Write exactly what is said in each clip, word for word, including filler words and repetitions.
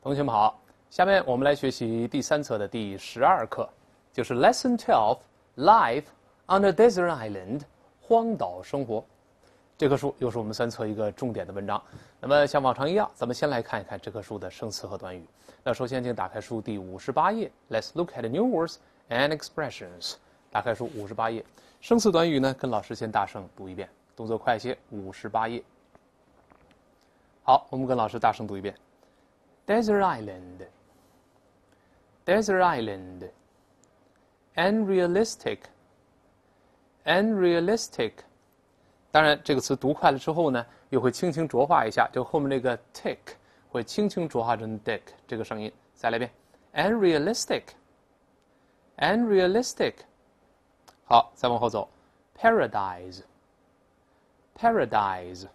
同学们好，下面我们来学习第三册的第十二课，就是 Lesson twelve Life on a Desert Island 荒岛生活。这棵书又是我们三册一个重点的文章。那么像往常一样，咱们先来看一看这棵书的生词和短语。那首先请打开书第五十八页 ，Let's look at new words and expressions。打开书五十八页，生词短语呢，跟老师先大声读一遍，动作快些。五十八页。好，我们跟老师大声读一遍。Desert Island, Desert Island, unrealistic, unrealistic。当然，这个词读快了之后呢，又会轻轻浊化一下，就后面那个 tick 会轻轻浊化成 dick 这个声音。再来一遍 ，unrealistic, unrealistic。好，再往后走 ，paradise, paradise,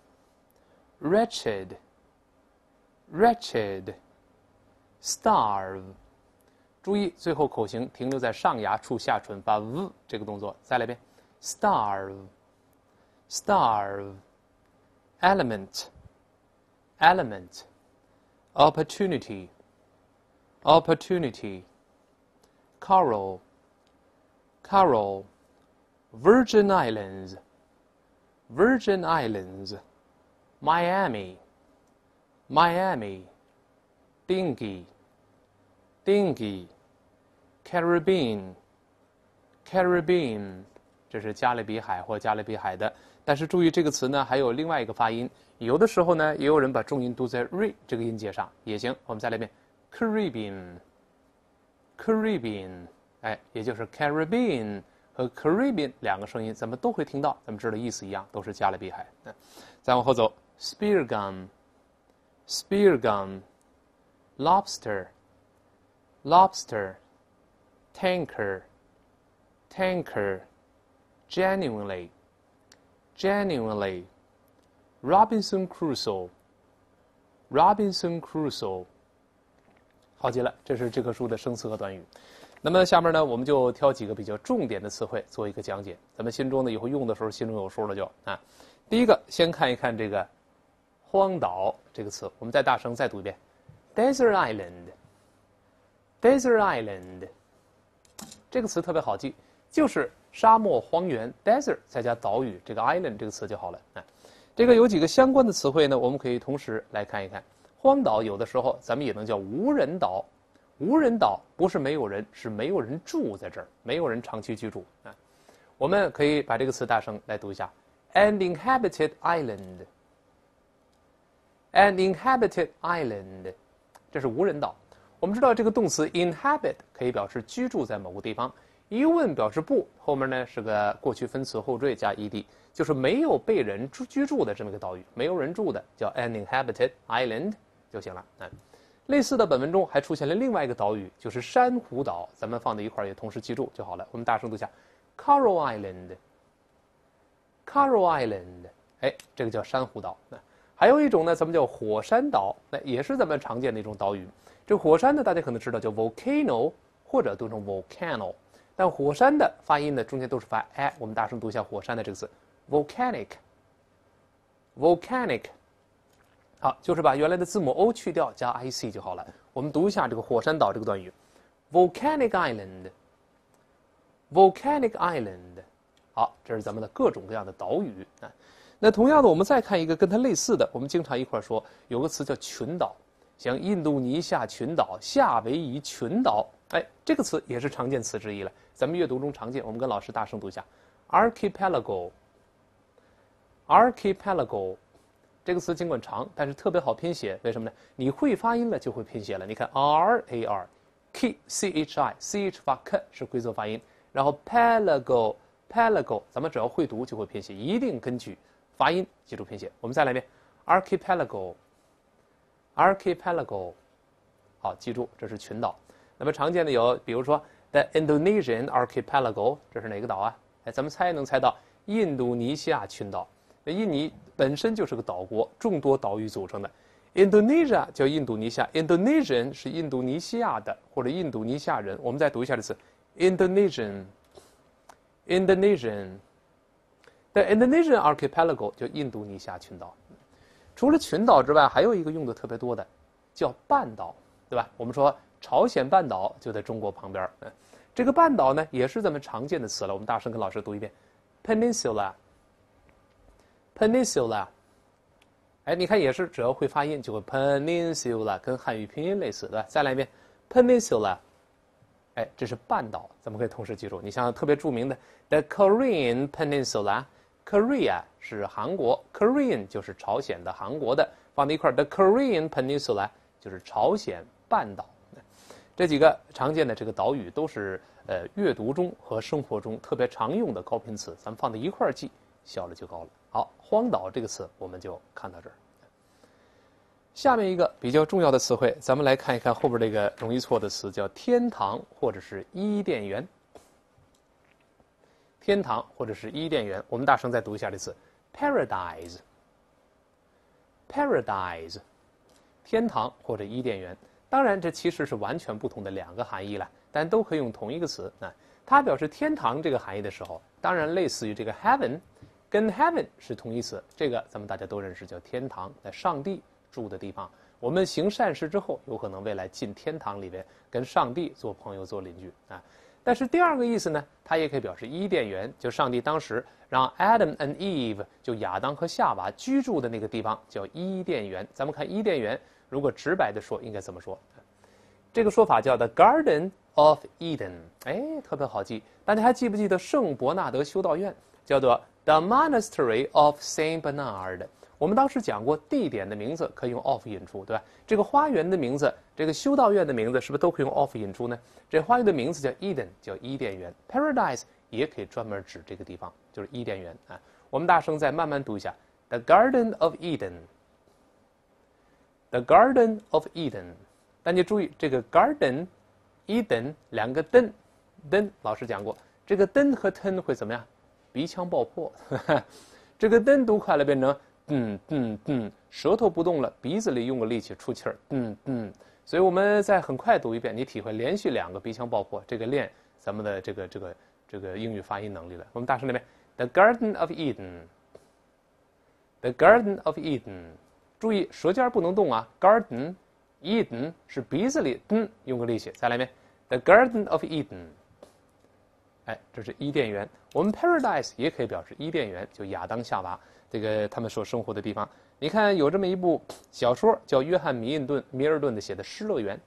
wretched。Wretched, starve， 注意最后口型停留在上牙触下唇，发 v 这个动作。再来一遍 ，starve, starve, element, element, opportunity, opportunity, coral, coral, Virgin Islands, Virgin Islands, Miami。Miami, Dingy, Dingy, Caribbean, Caribbean， 这是加勒比海或加勒比海的。但是注意这个词呢，还有另外一个发音，有的时候呢，也有人把重音读在 r 这个音节上也行。我们再来一遍 ，Caribbean, Caribbean， 哎，也就是 Caribbean 和 Caribbean 两个声音，咱们都会听到，咱们知道意思一样，都是加勒比海。再往后走 ，Spear gum。Spear gum, lobster, lobster, tanker, tanker, genuinely, genuinely, Robinson Crusoe, Robinson Crusoe。好极了，这是这棵书的生词和短语。那么下面呢，我们就挑几个比较重点的词汇做一个讲解，咱们心中呢以后用的时候心中有数了就啊。第一个，先看一看这个荒岛这个词，我们再大声再读一遍 ，Desert Island, Desert Island。这个词特别好记，就是沙漠荒原 ，desert 再加岛屿，这个 island 这个词就好了。啊，这个有几个相关的词汇呢，我们可以同时来看一看。荒岛有的时候咱们也能叫无人岛，无人岛不是没有人，是没有人住在这儿，没有人长期居住啊。我们可以把这个词大声来读一下 ，uninhabited island。An inhabited island， 这是无人岛。我们知道这个动词 inhabit 可以表示居住在某个地方，一问表示不，后面呢是个过去分词后缀加 ed， 就是没有被人居住的这么一个岛屿，没有人住的叫 an inhabited island 就行了。嗯，类似的本文中还出现了另外一个岛屿，就是珊瑚岛，咱们放在一块儿也同时记住就好了。我们大声读一下 Coral Island，Coral Island， 哎，这个叫珊瑚岛。还有一种呢，咱们叫火山岛，那也是咱们常见的一种岛屿。这火山呢，大家可能知道叫 volcano 或者读成 volcano， 但火山的发音呢，中间都是发 a。我们大声读一下火山的这个字 volcanic，volcanic。好，就是把原来的字母 o 去掉，加 ic 就好了。我们读一下这个火山岛这个短语 volcanic island，volcanic island。好，这是咱们的各种各样的岛屿啊。那同样的，我们再看一个跟它类似的，我们经常一块说，有个词叫群岛，像印度尼西亚群岛、夏威夷群岛，哎，这个词也是常见词之一了。咱们阅读中常见，我们跟老师大声读一下 ，archipelago，archipelago， 这个词尽管长，但是特别好拼写，为什么呢？你会发音了就会拼写了。你看 r a r k c h i c h 发 k 是规则发音，然后 pelago pelago， 咱们只要会读就会拼写，一定根据发音记住拼写。我们再来一遍 archipelago archipelago。 好，记住这是群岛。那么常见的有比如说 the Indonesian archipelago， 这是哪个岛啊？哎，咱们猜能猜到印度尼西亚群岛。那印尼本身就是个岛国，众多岛屿组成的。Indonesia 叫印度尼西亚， Indonesian 是印度尼西亚的或者印度尼西亚人。我们再读一下这词 Indonesian Indonesian。The Indonesian archipelago 叫印度尼西亚群岛。除了群岛之外，还有一个用的特别多的叫半岛。 对吧？我们说朝鲜半岛就在中国旁边，嗯，这个半岛呢也是咱们常见的词了。我们大声跟老师读一遍 ，peninsula，peninsula。哎，你看也是，只要会发音就会 peninsula， 跟汉语拼音类似，对吧？再来一遍 peninsula。哎，这是半岛，咱们可以同时记住。你像特别著名的 The Korean Peninsula，Korea 是韩国 ，Korean 就是朝鲜的、韩国的，放在一块儿 The Korean Peninsula 就是朝鲜半岛。这几个常见的这个岛屿都是呃阅读中和生活中特别常用的高频词，咱们放在一块儿记，效率就高了。好，荒岛这个词我们就看到这儿。下面一个比较重要的词汇，咱们来看一看后边这个容易错的词，叫天堂或者是伊甸园。天堂或者是伊甸园，我们大声再读一下这词 ，paradise。paradise， 天堂或者伊甸园。当然，这其实是完全不同的两个含义了，但都可以用同一个词。那它表示天堂这个含义的时候，当然类似于这个 heaven， 跟 heaven 是同义词。这个咱们大家都认识，叫天堂，在上帝住的地方。我们行善事之后，有可能未来进天堂里边跟上帝做朋友、做邻居啊。但是第二个意思呢，它也可以表示伊甸园，就上帝当时让 Adam and Eve 就亚当和夏娃居住的那个地方叫伊甸园。咱们看伊甸园，如果直白的说，应该怎么说？这个说法叫 The Garden of Eden， 哎，特别好记。大家还记不记得圣伯纳德修道院叫做 The Monastery of Saint Bernard？我们当时讲过，地点的名字可以用 of 引出，对吧？这个花园的名字，这个修道院的名字，是不是都可以用 of 引出呢？这花园的名字叫 Eden， 叫伊甸园。Paradise 也可以专门指这个地方，就是伊甸园啊。我们大声再慢慢读一下 ：The Garden of Eden。The Garden of Eden。但你注意，这个 Garden、Eden 两个灯，灯老师讲过，这个灯和 ten 会怎么样？鼻腔爆破。这个灯读快了变成。嗯嗯嗯，舌头不动了，鼻子里用个力气出气儿，嗯嗯，所以我们再很快读一遍，你体会连续两个鼻腔爆破，这个练咱们的这个这个这个英语发音能力了。我们大声那边 ，The Garden of Eden，The Garden of Eden， 注意舌尖不能动啊 ，Garden，Eden 是鼻子里嗯用个力气，再来一遍 ，The Garden of Eden， 哎，这是伊甸园。我们 Paradise 也可以表示伊甸园，就亚当夏娃。这个他们所生活的地方，你看有这么一部小说叫约翰米尔顿米尔顿的写的《失乐园》，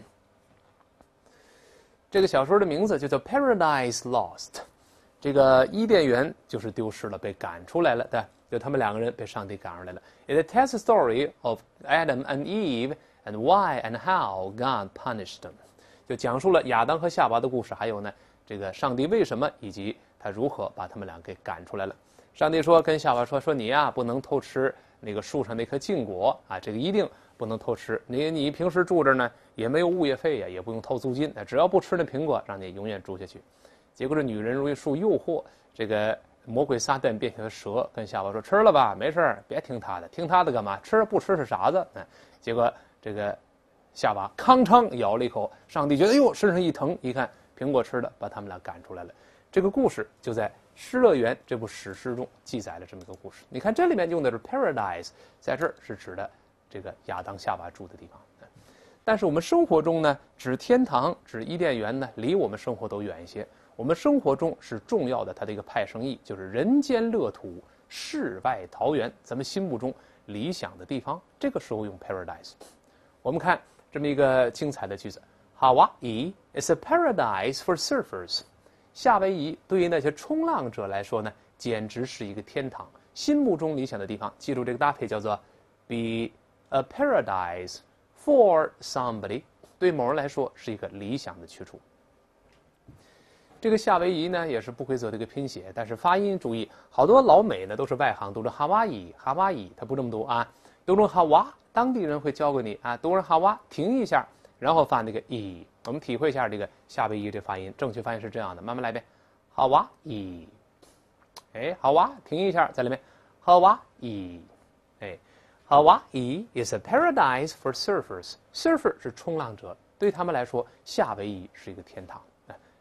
这个小说的名字就叫 Paradise Lost， 这个伊甸园就是丢失了，被赶出来了，对吧？就他们两个人被上帝赶出来了。It tells the story of Adam and Eve and why and how God punished them， 就讲述了亚当和夏娃的故事，还有呢，这个上帝为什么以及他如何把他们俩给赶出来了。上帝说跟夏娃说说你呀、啊、不能偷吃那个树上那颗禁果啊，这个一定不能偷吃。你你平时住这呢也没有物业费呀，也不用掏租金，只要不吃那苹果，让你永远住下去。结果这女人容易受诱惑，这个魔鬼撒旦变成蛇，跟夏娃说吃了吧，没事别听他的，听他的干嘛？吃不吃是傻子。哎，结果这个夏娃吭哧咬了一口，上帝觉得哟身上一疼，一看苹果吃的，把他们俩赶出来了。这个故事就在《失乐园》这部史诗中记载了这么一个故事。你看这里面用的是 paradise， 在这儿是指的这个亚当夏娃住的地方。但是我们生活中呢，指天堂、指伊甸园呢，离我们生活都远一些。我们生活中是重要的，它的一个派生意就是人间乐土、世外桃源，咱们心目中理想的地方。这个时候用 paradise。我们看这么一个精彩的句子 ：Hawaii is a paradise for surfers。夏威夷对于那些冲浪者来说呢，简直是一个天堂，心目中理想的地方。记住这个搭配叫做 be a paradise for somebody， 对某人来说是一个理想的去处。这个夏威夷呢也是不规则的一个拼写，但是发音注意，好多老美呢都是外行，读成哈哇伊，哈哇伊，他不这么读啊，读成哈哇，当地人会教给你啊，读成哈哇，停一下，然后发那个伊。我们体会一下这个夏威夷这发音，正确发音是这样的，慢慢来一遍，哈哇伊，哎，好哇，停一下，在里面，哈哇伊，哎。Hawaii is a paradise for surfers. Surfer 是冲浪者，对他们来说，夏威夷是一个天堂。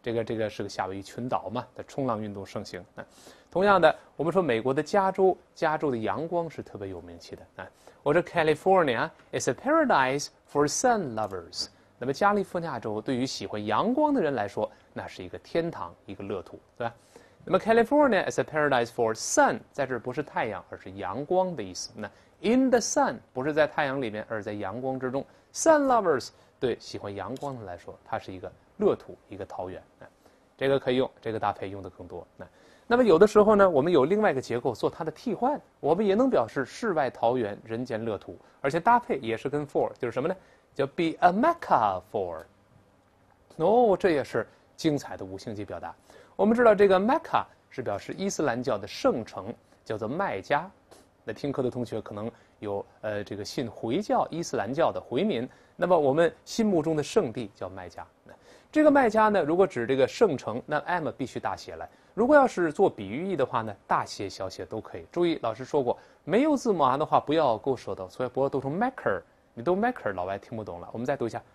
这个这个是个夏威夷群岛嘛，的冲浪运动盛行。啊，同样的，我们说美国的加州，加州的阳光是特别有名气的。啊，我说 California is a paradise for sun lovers。那么加利福尼亚州对于喜欢阳光的人来说，那是一个天堂，一个乐土，对吧？那么 California is a paradise for sun， 在这儿不是太阳，而是阳光的意思。那 in the sun 不是在太阳里面，而是在阳光之中。Sun lovers 对喜欢阳光的来说，它是一个乐土，一个桃源。这个可以用，这个搭配用的更多。那那么有的时候呢，我们有另外一个结构做它的替换，我们也能表示世外桃源，人间乐土，而且搭配也是跟 for， 就是什么呢？叫 be a Mecca for。哦，这也是精彩的五星级表达。我们知道这个 Mecca 是表示伊斯兰教的圣城，叫做麦加。那听课的同学可能有呃这个信回教、伊斯兰教的回民，那么我们心目中的圣地叫麦加。这个麦加呢，如果指这个圣城，那 M 必须大写来；如果要是做比喻义的话呢，大写、小写都可以。注意，老师说过，没有字母 R 的话，不要勾舌头，所以不要读成 Mecca。你读 Mecca， 老外听不懂了。我们再读一下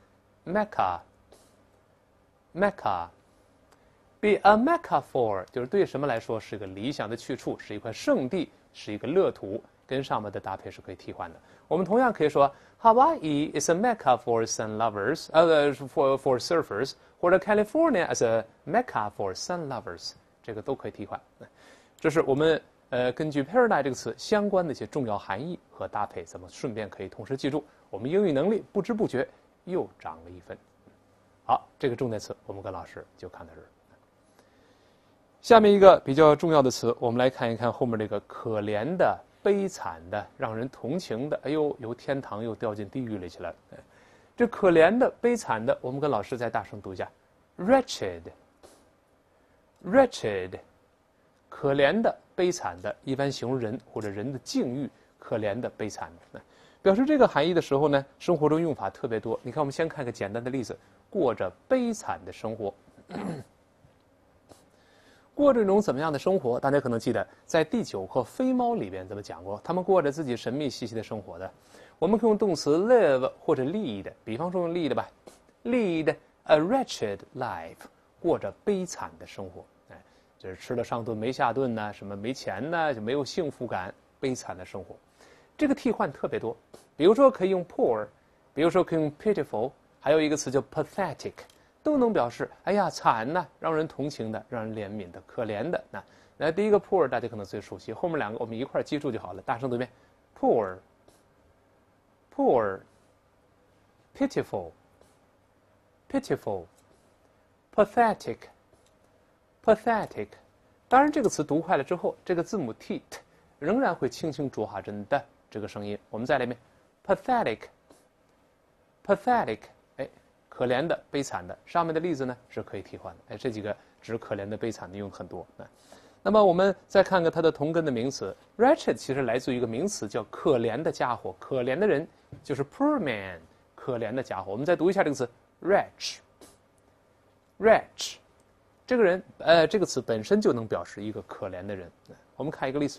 Mecca。Mecca。Be a Mecca for 就是对什么来说是个理想的去处，是一块圣地，是一个乐土，跟上面的搭配是可以替换的。我们同样可以说 Hawaii is a Mecca for sun lovers， 呃 for for surfers， 或者 California is a Mecca for sun lovers， 这个都可以替换。这是我们呃根据 paradise 这个词相关的一些重要含义和搭配，咱们顺便可以同时记住，我们英语能力不知不觉又涨了一分。好，这个重点词我们跟老师就看到这儿。下面一个比较重要的词，我们来看一看后面这个可怜的、悲惨的、让人同情的。哎呦，由天堂又掉进地狱里去了。这可怜的、悲惨的，我们跟老师再大声读一下 ：wretched。wretched， 可怜的、悲惨的，一般形容人或者人的境遇，可怜的、悲惨的。表示这个含义的时候呢，生活中用法特别多。你看，我们先看个简单的例子：过着悲惨的生活。过这种怎么样的生活？大家可能记得，在第九课飞猫里边怎么讲过？他们过着自己神秘兮兮的生活的。我们可以用动词 live 或者 lead， 比方说用 lead 吧 ，lead a wretched life， 过着悲惨的生活。哎，就是吃了上顿没下顿呢，什么没钱呢，就没有幸福感，悲惨的生活。这个替换特别多，比如说可以用 poor， 比如说可以用 pitiful， 还有一个词叫 pathetic。都能表示，哎呀，惨呐，让人同情的，让人怜悯的，可怜的。那那第一个 poor 大家可能最熟悉，后面两个我们一块儿记住就好了。大声读一遍 ，poor， poor， pitiful， pitiful， pathetic， pathetic。当然，这个词读快了之后，这个字母 t 仍然会轻轻浊化真的这个声音。我们再来一遍 ，pathetic， pathetic。可怜的、悲惨的，上面的例子呢是可以替换的。哎，这几个指可怜的、悲惨的用很多。那么我们再看看它的同根的名词 ，wretched 其实来自于一个名词叫可怜的家伙，可怜的人就是 poor man， 可怜的家伙。我们再读一下这个词 ，wretch，wretch， 这个人，呃，这个词本身就能表示一个可怜的人。我们看一个例子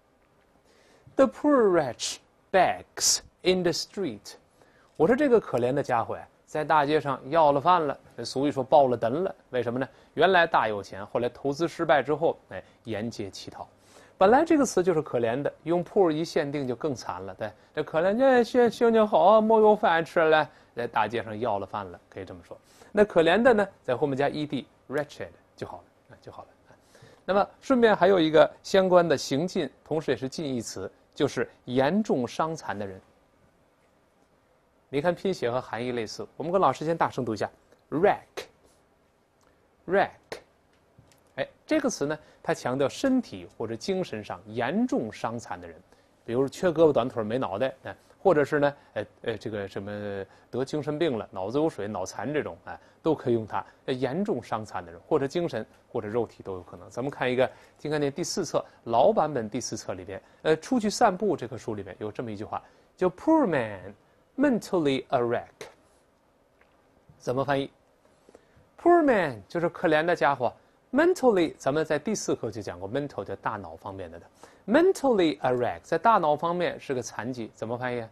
，The poor wretch begs in the street。我说这个可怜的家伙呀。在大街上要了饭了，俗语说抱了哚了。为什么呢？原来大有钱，后来投资失败之后，哎，沿街乞讨。本来这个词就是可怜的，用 poor 一限定就更惨了。对，这可怜这心心情好，没有饭吃了，在大街上要了饭了，可以这么说。那可怜的呢，在后面加 ed wretched 就好了，就好了。那么顺便还有一个相关的行进，同时也是近义词，就是严重伤残的人。你看拼写和含义类似，我们跟老师先大声读一下 ，wreck，wreck， 哎，这个词呢，它强调身体或者精神上严重伤残的人，比如缺胳膊短腿没脑袋，哎，或者是呢，呃呃，这个什么得精神病了，脑子有水、脑残这种，哎，都可以用它。严重伤残的人，或者精神或者肉体都有可能。咱们看一个，今天那第四册老版本第四册里边，呃，出去散步这棵书里面有这么一句话，叫 poor man。mentally a wreck， 怎么翻译 ？Poor man 就是可怜的家伙。Mentally， 咱们在第四课就讲过 ，mental 叫大脑方面的的。Mentally a wreck， 在大脑方面是个残疾，怎么翻译？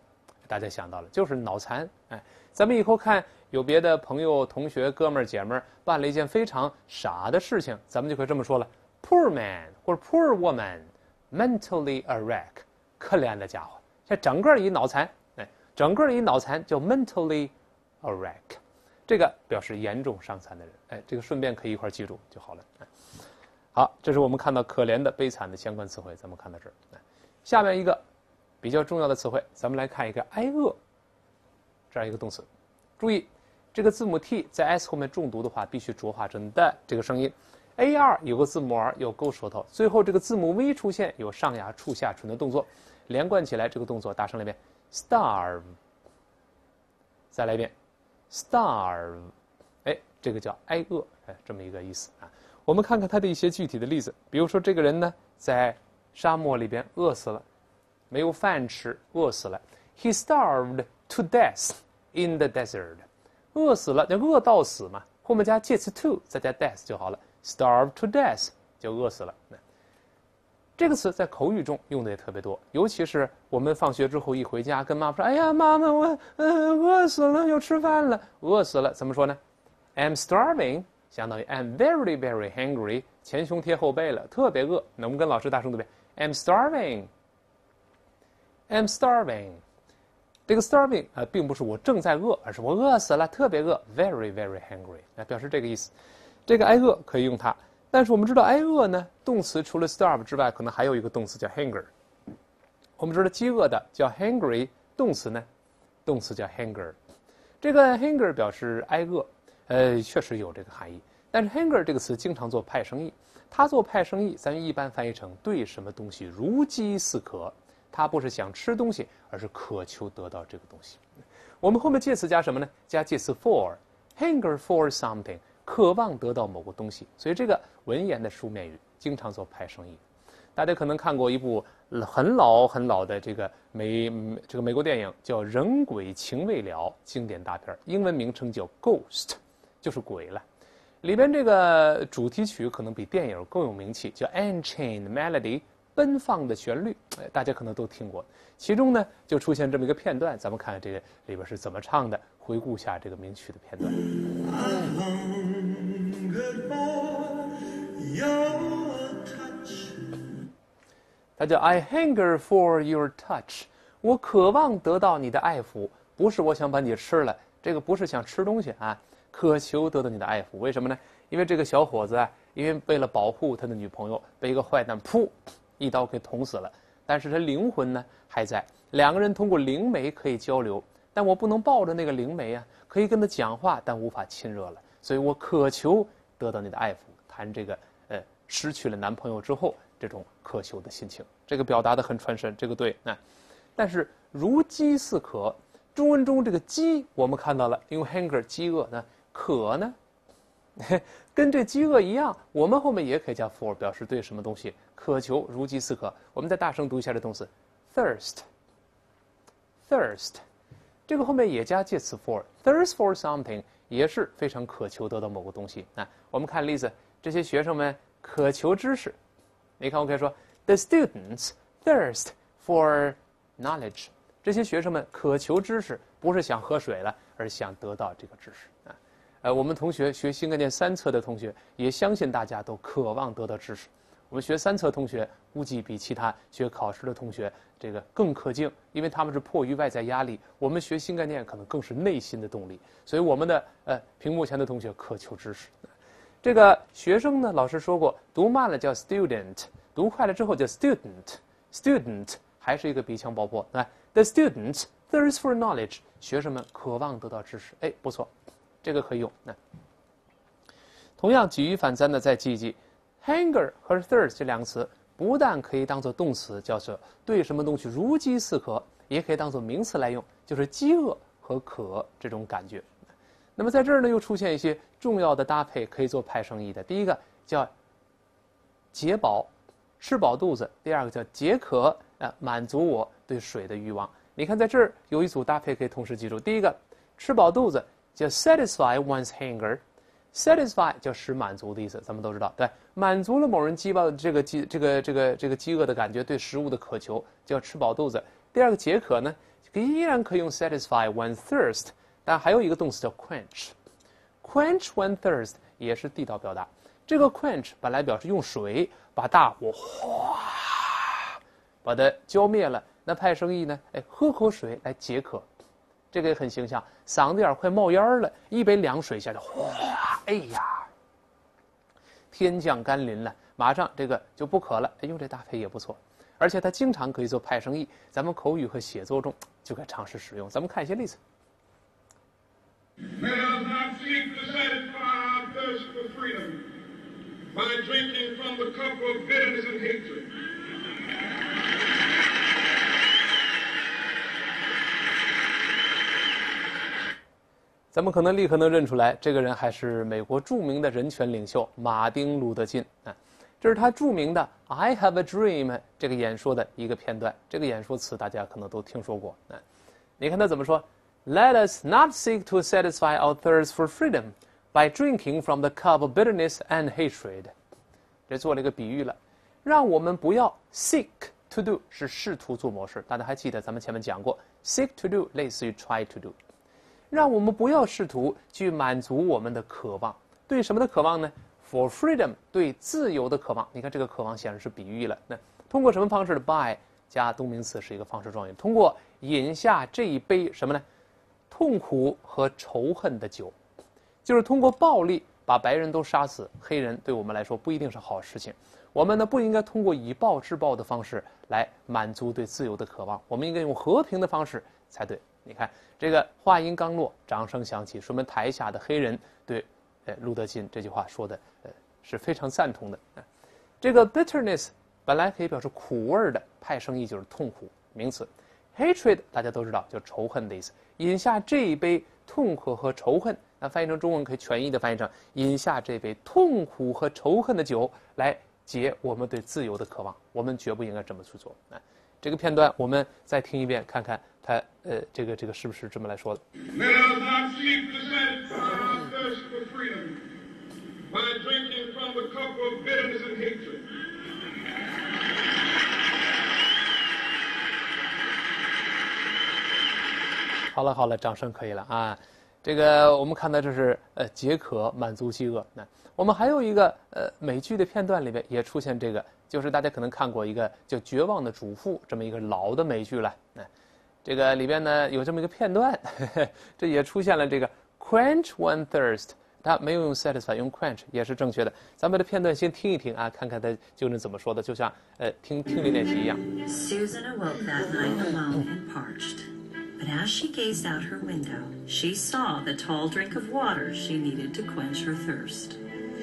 大家想到了，就是脑残。哎，咱们以后看有别的朋友、同学、哥们儿、姐们儿办了一件非常傻的事情，咱们就可以这么说了 ：Poor man 或者 Poor woman, mentally a wreck， 可怜的家伙，这整个一脑残。哎，整个一脑残叫 mentally a wreck， 这个表示严重伤残的人。哎，这个顺便可以一块记住就好了。哎，好，这是我们看到可怜的、悲惨的相关词汇，咱们看到这儿。哎，下面一个比较重要的词汇，咱们来看一个挨饿这样一个动词。注意，这个字母 t 在 s 后面重读的话，必须浊化成的这个声音。a r 有个字母 r 有勾舌头，最后这个字母 v 出现，有上牙触下唇的动作，连贯起来，这个动作大声来一遍 starve， 再来一遍 starve， 哎，这个叫挨饿，哎，这么一个意思啊。我们看看它的一些具体的例子，比如说这个人呢，在沙漠里边饿死了，没有饭吃，饿死了。He starved to death in the desert， 饿死了，就饿到死嘛，后面加介词 to， 再加 death 就好了。Starved to death 就饿死了。这个词在口语中用的也特别多，尤其是我们放学之后一回家，跟妈妈说：“哎呀，妈妈，我呃饿死了，要吃饭了，饿死了。”怎么说呢 ？I'm starving， 相当于 I'm very very hungry， 前胸贴后背了，特别饿。那我们跟老师大声读一遍 ：I'm starving。I'm starving。这个 starving 啊、呃，并不是我正在饿，而是我饿死了，特别饿 ，very very hungry， 来表示这个意思。这个挨饿可以用它，但是我们知道挨饿呢，动词除了 starve 之外，可能还有一个动词叫 hunger。我们知道饥饿的叫 hungry， 动词呢，动词叫 hunger。这个 hunger 表示挨饿，呃，确实有这个含义。但是 hunger 这个词经常做派生意，它做派生意，咱一般翻译成对什么东西如饥似渴。它不是想吃东西，而是渴求得到这个东西。我们后面介词加什么呢？加介词 for， hunger for something， 渴望得到某个东西。所以这个文言的书面语经常做派生意。大家可能看过一部很老很老的这个美这个美国电影，叫《人鬼情未了》，经典大片，英文名称叫 Ghost， 就是鬼了。里边这个主题曲可能比电影更有名气，叫 Unchained Melody。奔放的旋律，大家可能都听过。其中呢，就出现这么一个片段，咱们看看这个里边是怎么唱的，回顾下这个名曲的片段。它叫 I hunger for your touch， 我渴望得到你的爱抚，不是我想把你吃了，这个不是想吃东西啊，渴求得到你的爱抚。为什么呢？因为这个小伙子啊，因为为了保护他的女朋友，被一个坏蛋噗一刀给捅死了，但是他灵魂呢还在，两个人通过灵媒可以交流，但我不能抱着那个灵媒啊，可以跟他讲话，但无法亲热了，所以我渴求得到你的爱抚，谈这个呃失去了男朋友之后这种渴求的心情，这个表达的很传神，这个对啊。但是如饥似渴，中文中这个饥我们看到了，因为 hunger 饥饿呢，渴呢跟这饥饿一样，我们后面也可以加 for 表示对什么东西渴求，如饥似渴。我们再大声读一下这动词 thirst thirst， 这个后面也加介词 for， thirst for something 也是非常渴求得到某个东西啊。我们看例子，这些学生们渴求知识，你看我可以说 the students thirst for knowledge， 这些学生们渴求知识，不是想喝水了，而是想得到这个知识啊。呃，我们同学学新概念三册的同学，也相信大家都渴望得到知识。我们学三册同学，估计比其他学考试的同学这个更可敬，因为他们是迫于外在压力。我们学新概念可能更是内心的动力。所以我们的呃屏幕前的同学渴求知识。这个学生呢，老师说过，读慢了叫 student， 读快了之后叫 student。student 还是一个鼻腔爆破啊。The students thirst for knowledge， 学生们渴望得到知识。哎，不错。这个可以用。那同样举一反三的再记一记 ，hunger 和 thirst 这两个词不但可以当做动词，叫做对什么东西如饥似渴，也可以当做名词来用，就是饥饿和渴这种感觉。那么在这儿呢，又出现一些重要的搭配，可以做派生意的。第一个叫解饱，吃饱肚子；第二个叫解渴，呃，满足我对水的欲望。你看在这儿有一组搭配可以同时记住。第一个吃饱肚子。叫 satisfy one's hunger， satisfy 叫使满足的意思，咱们都知道，对，满足了某人饥饱这个饥这个这个这个饥饿的感觉，对食物的渴求，叫吃饱肚子。第二个解渴呢， 依然可以用 satisfy one thirst， 但还有一个动词叫 quench。quench one thirst 也是地道表达。这个 quench 本来表示用水把大火哗把它浇灭了，那派生意呢，哎，喝口水来解渴，这个也很形象，嗓子眼快冒烟了，一杯凉水下去，哗，哎呀，天降甘霖了，马上这个就不渴了，哎，用这搭配也不错。而且它经常可以做派生意，咱们口语和写作中就该尝试使用。咱们看一些例子。 Let us not seek to satisfy our thirst for freedom by drinking from the cup of bitterness and hatred. 咱们可能立刻能认出来，这个人还是美国著名的人权领袖马丁·路德·金啊。这是他著名的 "I have a dream" 这个演说的一个片段。这个演说词大家可能都听说过。啊，你看他怎么说 ？Let us not seek to satisfy our thirst for freedom by drinking from the cup of bitterness and hatred. 这做了一个比喻了，让我们不要 seek to do 是试图做模式，大家还记得咱们前面讲过 ，seek to do 类似于 try to do， 让我们不要试图去满足我们的渴望，对什么的渴望呢？For freedom 对自由的渴望，你看这个渴望显然是比喻了。那通过什么方式的 by 加动名词是一个方式状语，通过饮下这一杯什么呢？痛苦和仇恨的酒，就是通过暴力把白人都杀死，黑人对我们来说不一定是好事情。我们呢不应该通过以暴制暴的方式来满足对自由的渴望，我们应该用和平的方式才对。你看这个话音刚落，掌声响起，说明台下的黑人对呃路德金这句话说的呃是非常赞同的。这个 bitterness 本来可以表示苦味的，派生意就是痛苦名词。hatred 大家都知道就仇恨的意思，饮下这一杯痛苦和仇恨，那翻译成中文可以全译的翻译成饮下这杯痛苦和仇恨的酒来解我们对自由的渴望，我们绝不应该这么去做。啊，这个片段我们再听一遍，看看他呃这个这个是不是这么来说的。 Let us not seek to satisfy our thirst for freedom by drinking from the cup of bitterness and hatred. 好了好了，掌声可以了啊！这个我们看到这是呃解渴满足饥饿。那我们还有一个呃美剧的片段里面也出现这个，就是大家可能看过一个叫《绝望的主妇》这么一个老的美剧了。那这个里边呢有这么一个片段，呵呵这也出现了这个 quench one thirst， 它没有用 satisfy， 用 quench 也是正确的。咱们的片段先听一听啊，看看它究竟怎么说的，就像呃听听力练习一样。 Susan awoke that night alone and parched. But as she gazed out her window, she saw the tall drink of water she needed to quench her thirst.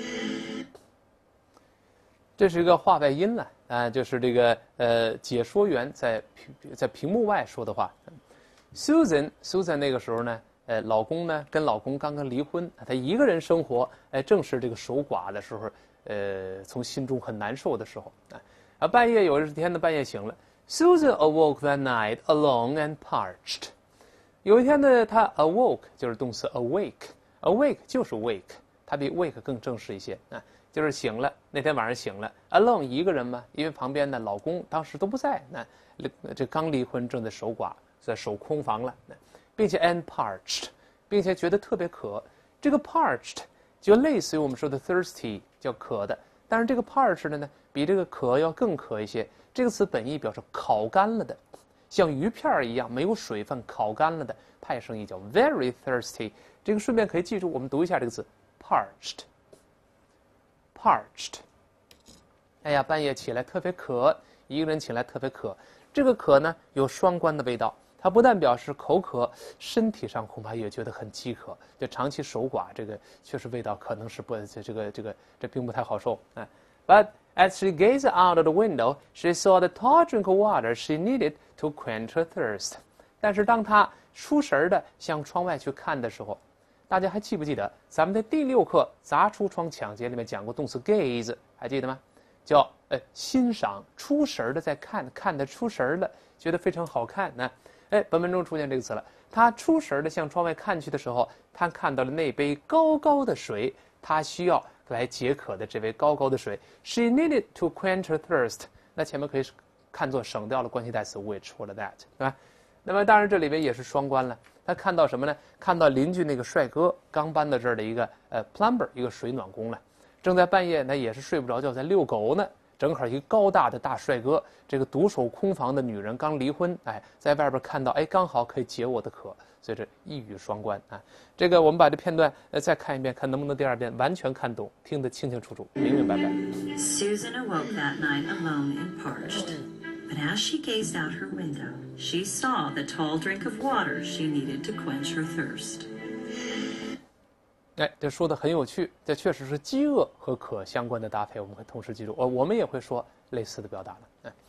这是一个话外音了啊，就是这个呃解说员在在屏幕外说的话。Susan Susan 那个时候呢，呃，老公呢跟老公刚刚离婚，她一个人生活，哎，正是这个守寡的时候，呃，从心中很难受的时候啊。啊，半夜有一天的半夜醒了。Susan awoke that night alone and parched. 有一天呢，她 awoke 就是动词 awake，awake 就是 wake， 它比 wake 更正式一些啊，就是醒了。那天晚上醒了 ，alone 一个人嘛，因为旁边的老公当时都不在，那这刚离婚，正在守寡，在守空房了，并且 and parched， 并且觉得特别渴。这个 parched 就类似于我们说的 thirsty， 叫渴的，但是这个 parched 的呢，比这个渴要更渴一些。这个词本意表示烤干了的，像鱼片一样没有水分烤干了的，派生意叫 very thirsty。这个顺便可以记住，我们读一下这个词 parched parched。哎呀，半夜起来特别渴，一个人起来特别渴。这个渴呢有双关的味道，它不但表示口渴，身体上恐怕也觉得很饥渴。就长期守寡，这个确实味道可能是不这这个这个这并不太好受啊。But as she gazed out of the window, she saw the tall drink of water she needed to quench her thirst. 但是当她出神的向窗外去看的时候，大家还记不记得咱们的第六课砸橱窗抢劫里面讲过动词 gaze， 还记得吗？叫呃欣赏，出神的在看，看得出神了，觉得非常好看呢。哎，本文中出现这个词了。她出神的向窗外看去的时候，她看到了那杯高高的水，她需要来解渴的这杯高高的水 ，She needed to quench her thirst。那前面可以看作省掉了关系代词 which 或者 that， 对吧？ 那么当然这里边也是双关了。他看到什么呢？看到邻居那个帅哥刚搬到这儿的一个呃 plumber 一个水暖工了，正在半夜，那也是睡不着觉，在遛狗呢。正好一个高大的大帅哥，这个独守空房的女人刚离婚，哎，在外边看到，哎，刚好可以解我的渴，所以这一语双关啊。这个我们把这片段呃再看一遍，看能不能第二遍完全看懂，听得清清楚楚，明明白白。 Susan awoke that night alone and parched. But as she gazed out her window, she saw the tall drink of water she needed to quench her thirst. 哎，这说的很有趣，这确实是饥饿和渴相关的搭配，我们会同时记住。呃，我们也会说类似的表达了。哎。